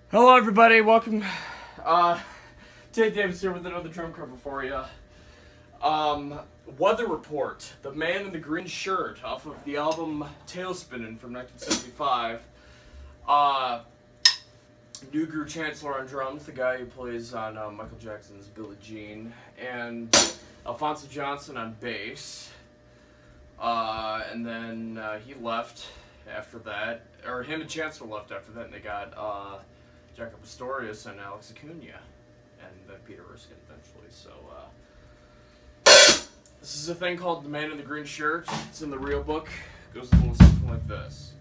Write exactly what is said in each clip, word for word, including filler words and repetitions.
Hello everybody, welcome. Uh, Tate Davis here with another drum cover for you. Um, Weather Report, The Man in the Green Shirt, off of the album Tailspinning from nineteen seventy-five. Uh, New Gru Chancellor on drums, the guy who plays on uh, Michael Jackson's Billie Jean, and Alphonso Johnson on bass. Uh, and then uh, he left after that, or him and Chancellor left after that, and they got uh, Jaco Pastorius and Alex Acuna, and then Peter Erskine eventually. So uh, this is a thing called The Man in the Green Shirt. It's in the real book. It goes a little something like this.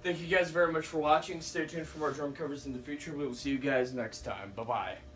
Thank you guys very much for watching. Stay tuned for more drum covers in the future. We will see you guys next time. Bye-bye.